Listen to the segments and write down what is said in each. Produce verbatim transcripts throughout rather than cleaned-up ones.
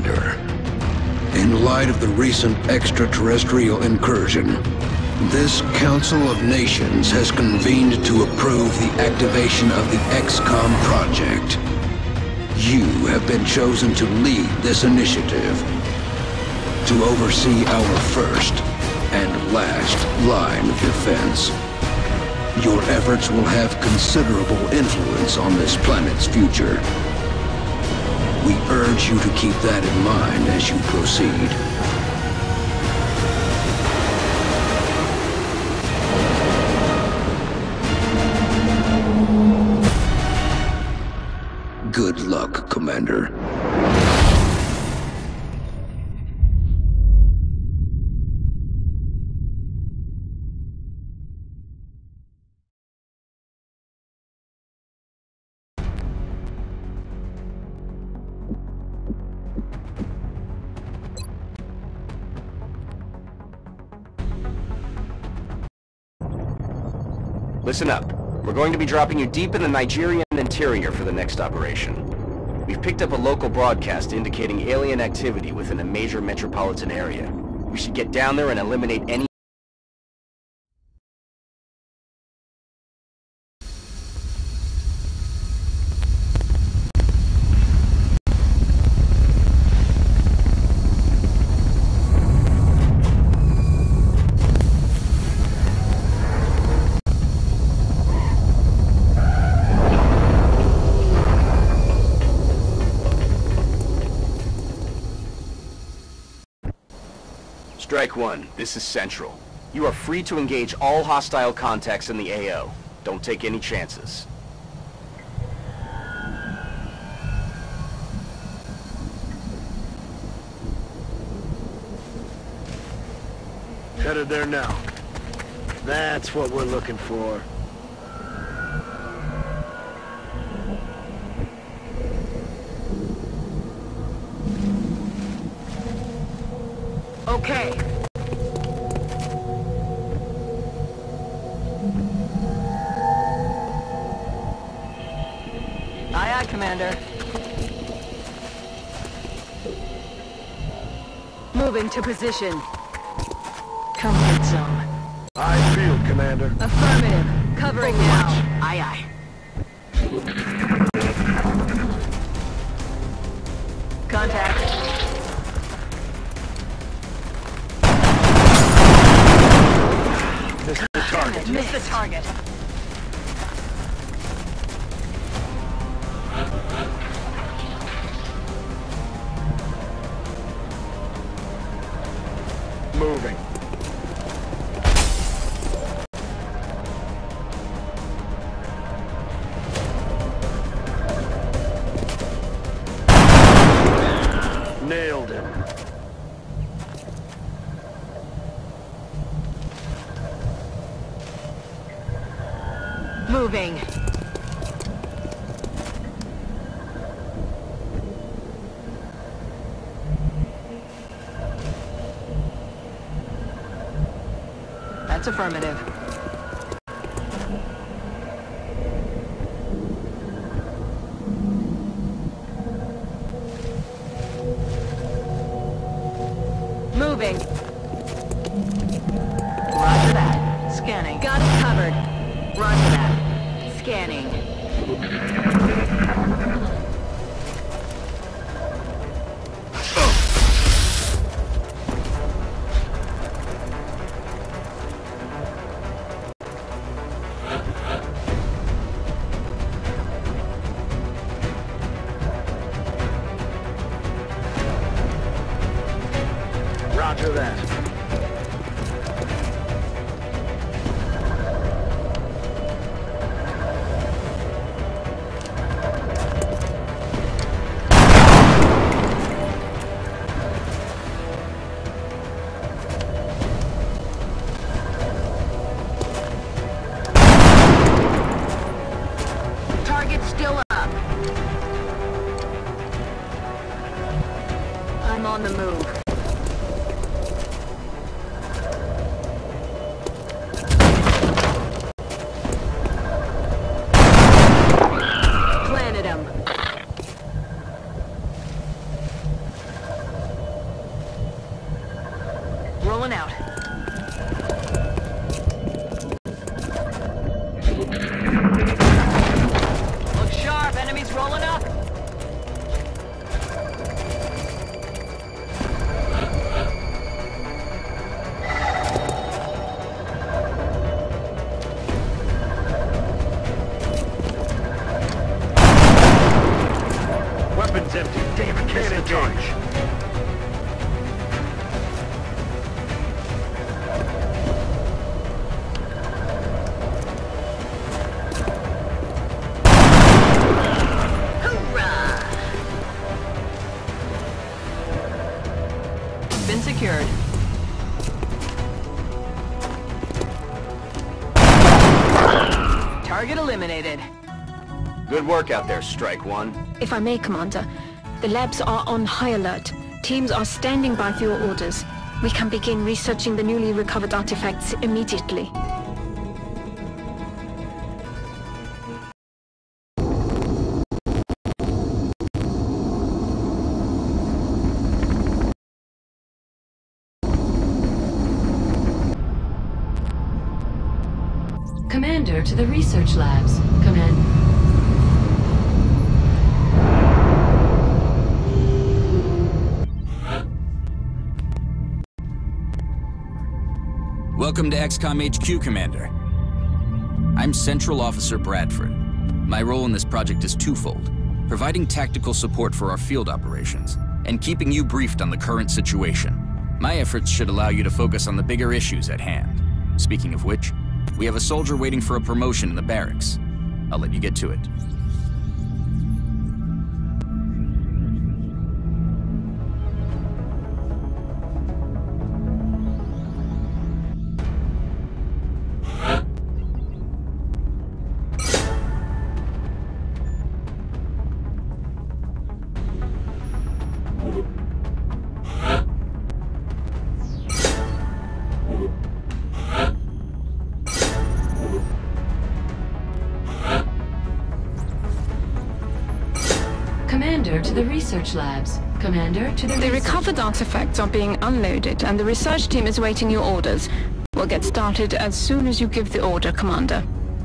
Commander. In light of the recent extraterrestrial incursion, this Council of Nations has convened to approve the activation of the XCom project. You have been chosen to lead this initiative, to oversee our first and last line of defense. Your efforts will have considerable influence on this planet's future. We urge you to keep that in mind as you proceed. Good luck, Commander. Listen up. We're going to be dropping you deep in the Nigerian interior for the next operation. We've picked up a local broadcast indicating alien activity within a major metropolitan area. We should get down there and eliminate any Strike one, this is Central. You are free to engage all hostile contacts in the A O. Don't take any chances. Headed there now. That's what we're looking for. Okay. Aye, aye, Commander. Moving to position. Comfort zone. I feel, Commander. Affirmative. Covering now. Aye, aye. Contact. Missed the target. Miss the target. Moving. Nailed him. Moving. That's affirmative. Moving. Roger that. Scanning. Got it covered. Roger that. Scanning. Roger that. Target still up. I'm on the move. Planted him. Gun's empty. Damn it, cannon charge. Been secured. Target eliminated. Good work out there, Strike One. If I may, Commander, the labs are on high alert. Teams are standing by for your orders. We can begin researching the newly recovered artifacts immediately. Commander to the research labs. Command. Welcome to X COM H Q, Commander. I'm Central Officer Bradford. My role in this project is twofold: providing tactical support for our field operations, and keeping you briefed on the current situation. My efforts should allow you to focus on the bigger issues at hand. Speaking of which, we have a soldier waiting for a promotion in the barracks. I'll let you get to it. Commander to the research labs. Commander to the The research recovered artifacts are being unloaded, and the research team is waiting your orders. We'll get started as soon as you give the order, Commander.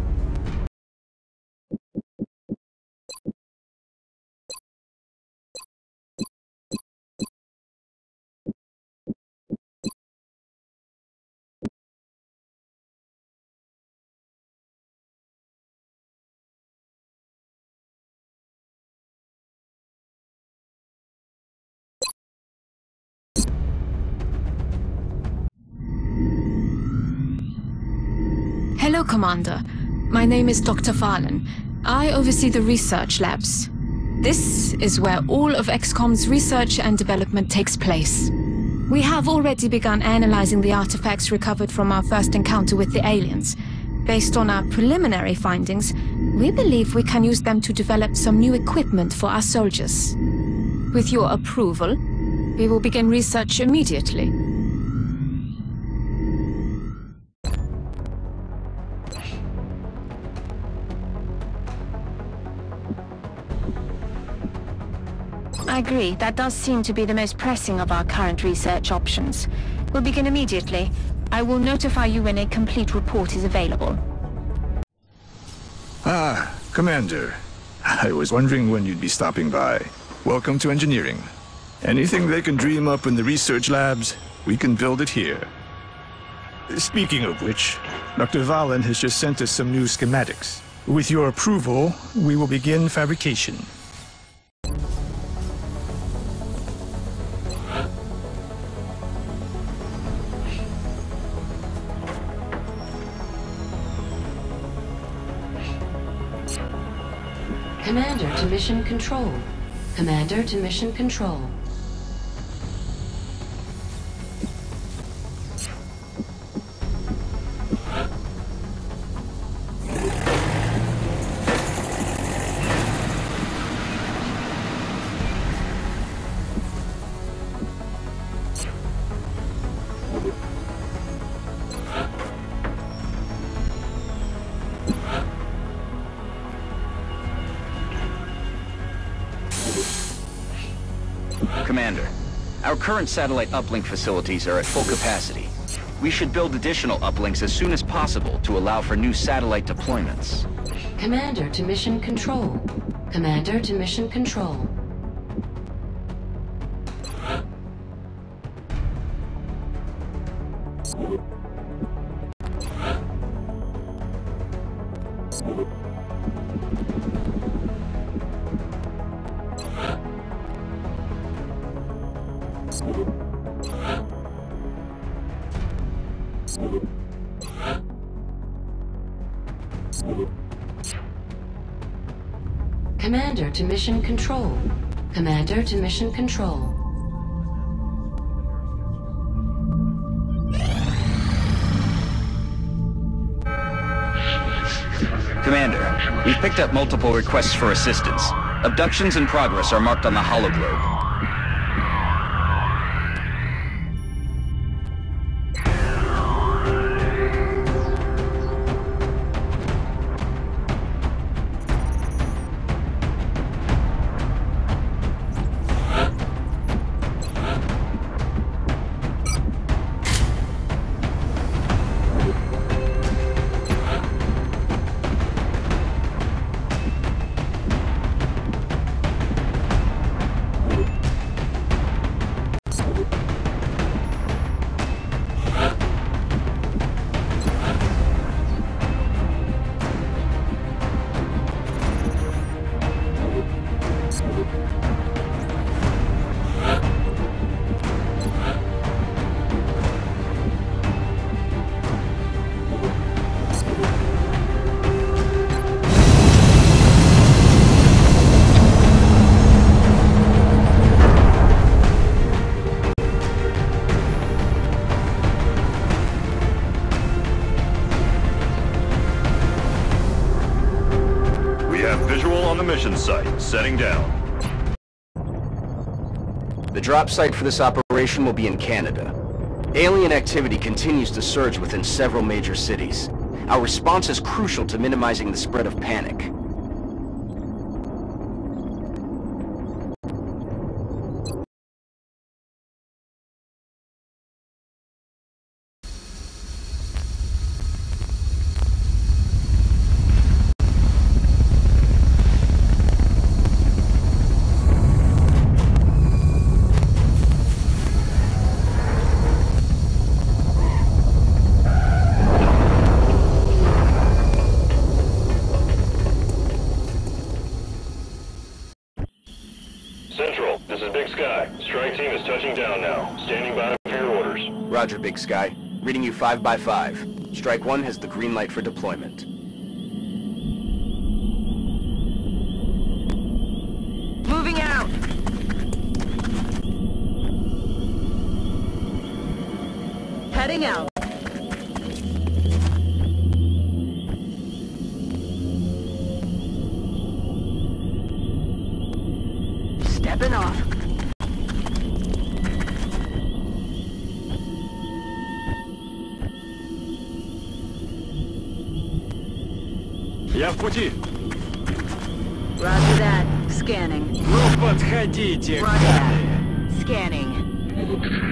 Hello, Commander. My name is Doctor Valen. I oversee the research labs. This is where all of X COM's research and development takes place. We have already begun analyzing the artifacts recovered from our first encounter with the aliens. Based on our preliminary findings, we believe we can use them to develop some new equipment for our soldiers. With your approval, we will begin research immediately. I agree. That does seem to be the most pressing of our current research options. We'll begin immediately. I will notify you when a complete report is available. Ah, Commander. I was wondering when you'd be stopping by. Welcome to engineering. Anything they can dream up in the research labs, we can build it here. Speaking of which, Doctor Valen has just sent us some new schematics. With your approval, we will begin fabrication. Commander to mission control. Commander to mission control. Commander, our current satellite uplink facilities are at full capacity. We should build additional uplinks as soon as possible to allow for new satellite deployments. Commander to mission control. Commander to mission control. Commander to mission control. Commander to mission control. Commander, we've picked up multiple requests for assistance. Abductions in progress are marked on the hologlobe. Mission site, setting down. The drop site for this operation will be in Canada. Alien activity continues to surge within several major cities. Our response is crucial to minimizing the spread of panic. Roger, Big Sky. Reading you five by five. Strike one has the green light for deployment. Moving out! Heading out. Stepping off. Я в пути. Roger that. Scanning. Ну подходите, Roger that. Scanning.